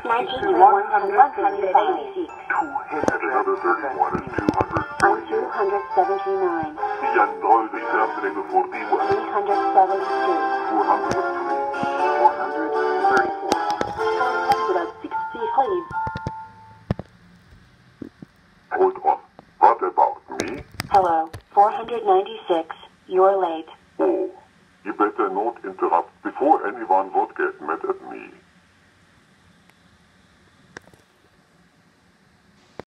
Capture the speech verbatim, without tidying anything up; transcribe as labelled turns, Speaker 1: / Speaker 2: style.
Speaker 1: nineteen one hundred eighty-six.
Speaker 2: Another thirty-one is two hundred
Speaker 1: I'm two hundred seventy-nine.
Speaker 2: Jan Reserve forty-one.
Speaker 1: three hundred seventy-two.
Speaker 2: four hundred three. four hundred thirty-four.
Speaker 1: four hundred sixty-five.
Speaker 2: Hold on. What about me?
Speaker 1: Hello, four hundred ninety-six. You're late.
Speaker 2: Oh, you better not interrupt before anyone would get mad at me.